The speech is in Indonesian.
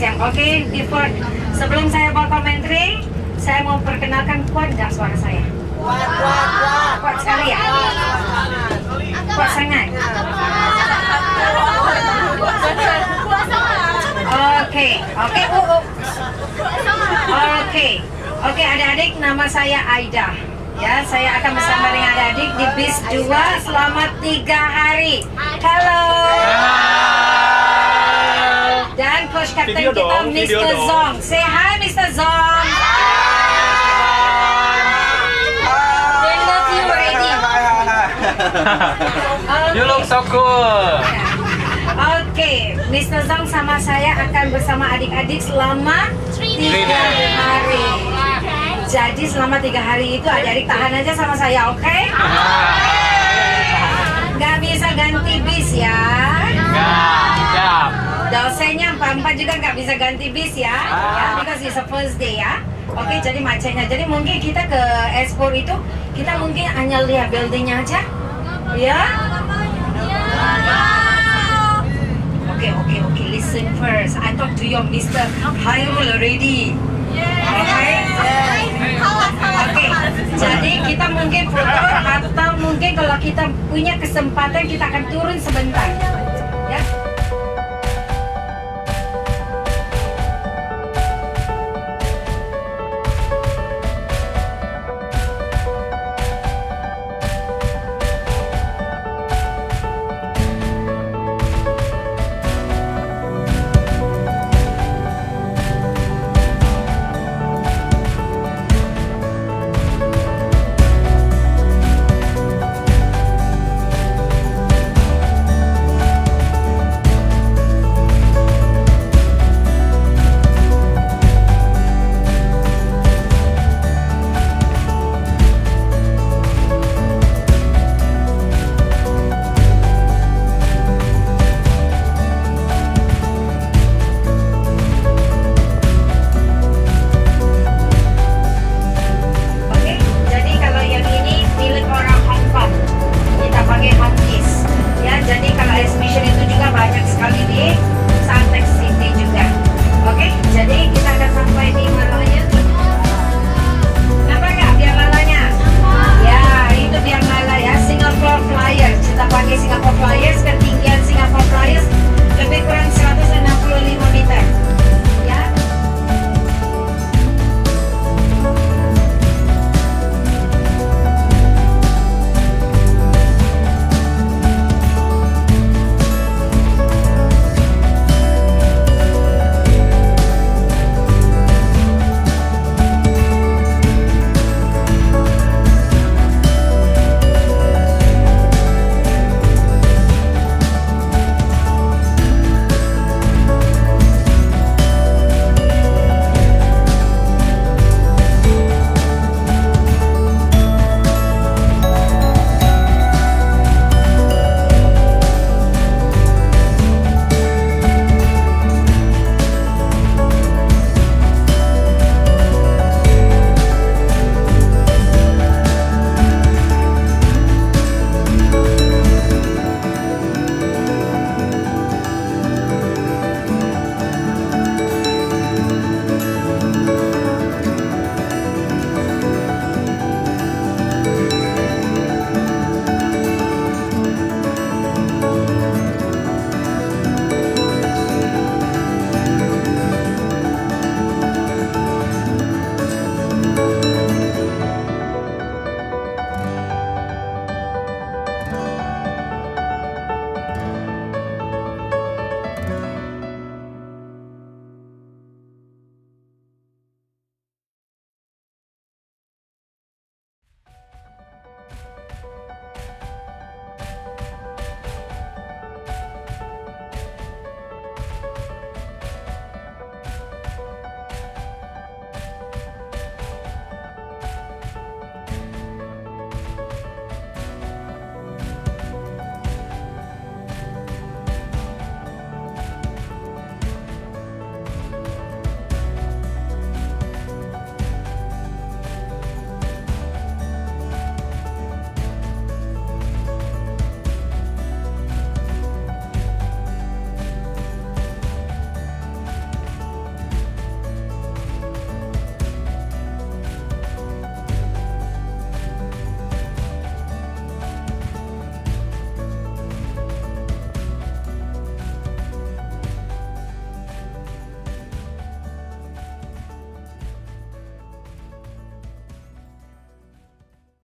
siang. Oke, sebelum saya berkomentari, saya mau perkenalkan, kuat nggak suara saya? Kuat sekali ya? Kuat sangat? Oke, adik-adik, nama saya Aida. Ya, saya akan bersama dengan adik-adik di bis 2 selama 3 hari. Halo. Dan coach captain kita Mr. Zong. Say hi Mr. Zong. They love you already. You look so cool. Oke, Mr. Zong sama saya akan bersama adik-adik selama 3 hari. Jadi selama 3 hari itu adik-adik tahan aja sama saya, oke? Gak bisa ganti bis ya? Siap. Dosennya 4 juga nggak bisa ganti bis ya? Ya, because it's a first day ya. Oke, jadi macetnya. Jadi mungkin kita ke Espor itu, kita mungkin hanya lihat buildingnya aja. Ya? Oke, listen first. I talk to your Mr. Khairul already. Oke, jadi kita mungkin foto atau mungkin kalau kita punya kesempatan kita akan turun sebentar.